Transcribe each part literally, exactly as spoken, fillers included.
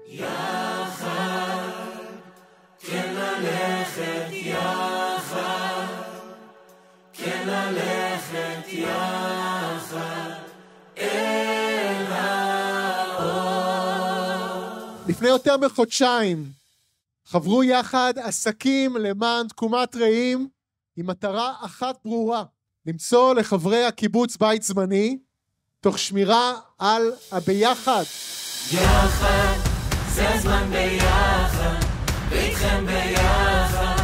יחד, כן ללכת יחד, כן ללכת יחד אל האור. לפני יותר מחודשיים חברו יחד עסקים למען תקומת רעים עם מטרה אחת ברורה, למצוא לחברי הקיבוץ בית זמני תוך שמירה על הביחד. יחד, זה הזמן ביחד, ואיתכם ביחד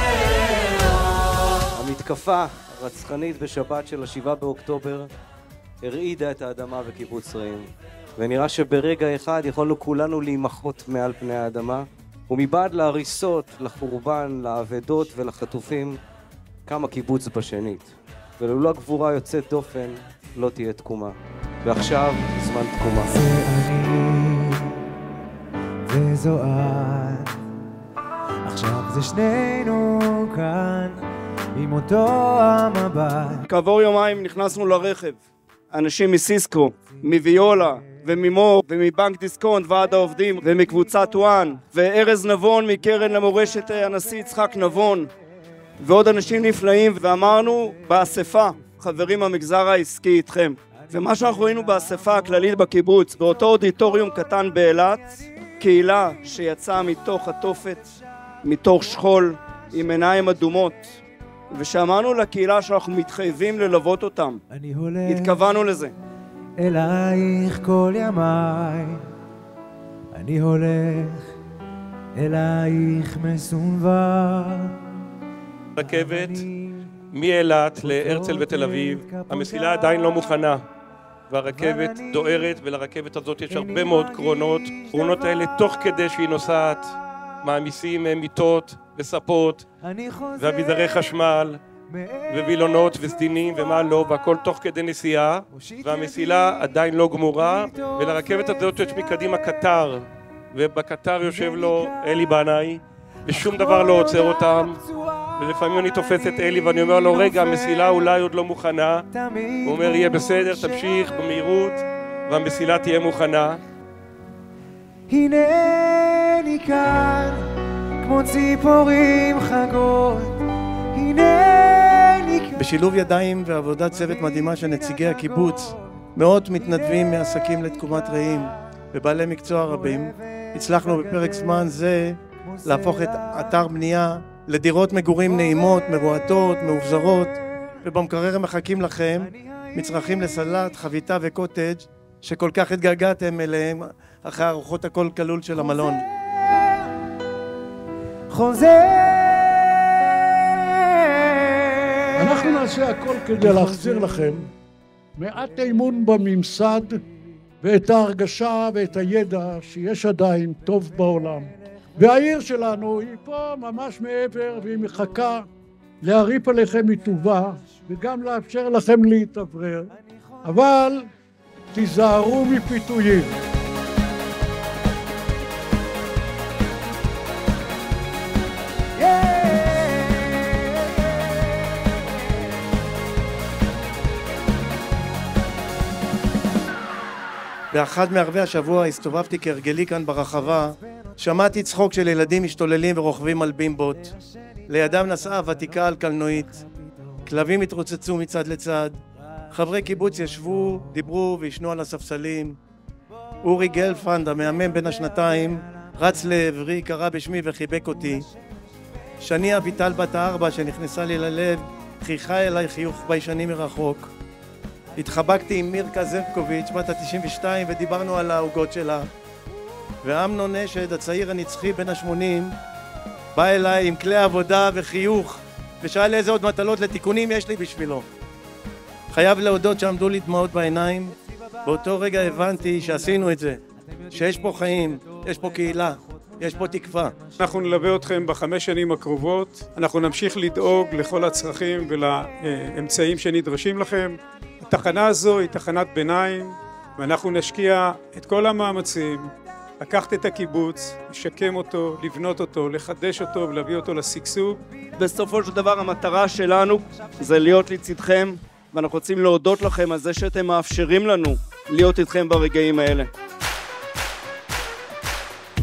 לאור. המתקפה הרצחנית בשבת של השבעה באוקטובר הרעידה את האדמה בקיבוץ רעים, ונראה שברגע אחד יכולנו כולנו להימחות מעל פני האדמה, ומבעד להריסות, לחורבן, לאבדות ולחטופים קם הקיבוץ בשנית, ולולא גבורה יוצאת דופן לא תהיה תקומה. ועכשיו זמן תקומה. זה אני וזו את, עכשיו זה שנינו כאן עם אותו המבט. כעבור יומיים נכנסנו לרכב, אנשים מסיסקו, מוויולה וממור ומבנק דיסקונט ועד העובדים ומקבוצת וואן וארז נבון מקרן למורשת הנשיא יצחק נבון ועוד אנשים נפלאים, ואמרנו באספה, חברים המגזר העסקי איתכם. ומה שאנחנו ראינו באספה הכללית בקיבוץ, באותו אודיטוריום קטן באילת, קהילה שיצאה מתוך התופת, מתוך שכול, עם עיניים אדומות, ושאמרנו לקהילה שאנחנו מתחייבים ללוות אותם. אני הולך התכוונו לזה. אלייך כל ימיי, אני הולך אלייך מסונבר. רכבת מאילת להרצל ותל אביב, המסילה עדיין לא מוכנה והרכבת דוהרת, ולרכבת הזאת יש הרבה מאוד קרונות. קרונות האלה תוך כדי שהיא נוסעת מעמיסים מיטות וספות ואביזרי חשמל ווילונות וסדינים ומה לא, והכל תוך כדי נסיעה, והמסילה עדיין לא גמורה, ולרכבת הזאת יש מקדימה קטר, ובקטר יושב לו אלי בנאי ושום דבר לא עוצר אותם. ולפעמים אני תופס את אלי ואני אומר לו, רגע, המסילה אולי עוד לא מוכנה. הוא אומר, יהיה בסדר, תמשיך במהירות והמסילה תהיה מוכנה. הנני כאן כמו ציפורים חגות, הנני כאן. בשילוב ידיים ועבודת צוות מדהימה של נציגי הקיבוץ, מאות מתנדבים מעסקים לתקומת רעים ובעלי מקצוע רבים, הצלחנו בפרק זמן זה להפוך את אתר בנייה לדירות מגורים נעימות, מבועטות, מאובזרות, ובמקרר הם מחכים לכם מצרכים לסלט, חביתה וקוטג' שכל כך התגעגעתם אליהם אחרי ארוחות הכל כלול של המלון. חוזר. אנחנו נעשה הכל כדי להחזיר לכם מעט אמון בממסד ואת ההרגשה ואת הידע שיש עדיין טוב בעולם. והעיר שלנו היא פה ממש מעבר, והיא מחכה להריף עליכם מטובה וגם לאפשר לכם להתאוורר, אבל תיזהרו מפיתויים. באחד מערבי השבוע הסתובבתי כהרגלי כאן ברחבה, שמעתי צחוק של ילדים משתוללים ורוכבים על בימבות. לידם נסעה ותיקה על קלנועית. כלבים התרוצצו מצד לצד. חברי קיבוץ ישבו, דיברו וישנו על הספסלים. אורי גלפנד, המאמן בין השנתיים, רץ לעברי, קרא בשמי וחיבק אותי. שני אביטל בת הארבע שנכנסה לי ללב, חייכה אליי חיוך ביישני מרחוק. התחבקתי עם מירקה זרקוביץ' בת ה-תשעים ושתיים ודיברנו על העוגות שלה. ואמנון נשד, הצעיר הנצחי בן השמונים, בא אליי עם כלי עבודה וחיוך ושאל איזה עוד מטלות לתיקונים יש לי בשבילו. חייב להודות שעמדו לי דמעות בעיניים. באותו רגע הבנתי שעשינו את זה, שיש פה חיים, יש פה קהילה, יש פה תקווה. אנחנו נלווה אתכם בחמש שנים הקרובות, אנחנו נמשיך לדאוג לכל הצרכים ולאמצעים שנדרשים לכם. התחנה הזו היא תחנת ביניים, ואנחנו נשקיע את כל המאמצים לקחת את הקיבוץ, לשקם אותו, לבנות אותו, לחדש אותו ולהביא אותו לשגשוג. בסופו של דבר המטרה שלנו זה להיות לצדכם, ואנחנו רוצים להודות לכם על זה שאתם מאפשרים לנו להיות איתכם ברגעים האלה.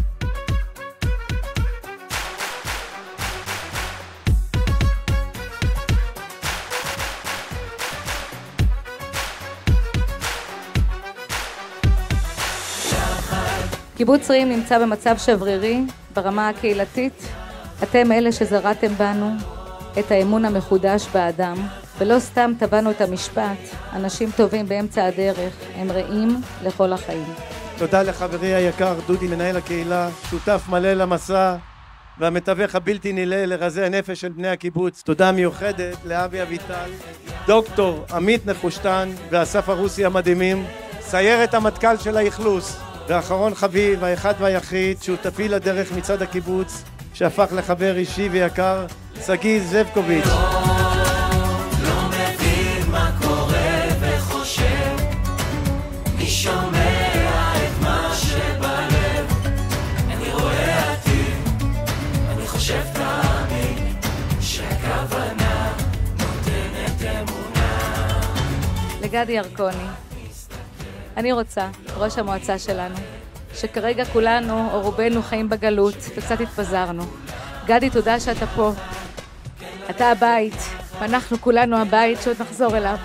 קיבוץ רעים נמצא במצב שברירי ברמה הקהילתית. אתם אלה שזרעתם בנו את האמון המחודש באדם, ולא סתם טבענו את המשפט, אנשים טובים באמצע הדרך הם רעים לכל החיים. תודה לחברי היקר דודי מנהל הקהילה, שותף מלא למסע והמתווך הבלתי נלאה לרזי הנפש של בני הקיבוץ. תודה מיוחדת לאבי אביטל, דוקטור עמית נחושתן ואסף הרוסי המדהימים, סיירת המטכ"ל של האכלוס, ואחרון חביב, האחד והיחיד, שותפי לדרך מצד הקיבוץ, שהפך לחבר אישי ויקר, שגיא זבקוביץ'. לא מבין מה קורה וחושב, מי שומע את מה שבלב, אני רואה עתיד, אני חושב תמיד, שהכוונה נותנת אמונה. לגדי ירקוני, אני רוצה, ראש המועצה שלנו, שכרגע כולנו או רובנו חיים בגלות וקצת התפזרנו. גדי, תודה שאתה פה. אתה הבית, ואנחנו כולנו הבית שעוד נחזור אליו.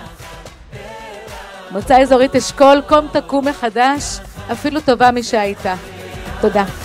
מועצה אזורית אשכול, קום תקום מחדש, אפילו טובה משהייתה. תודה.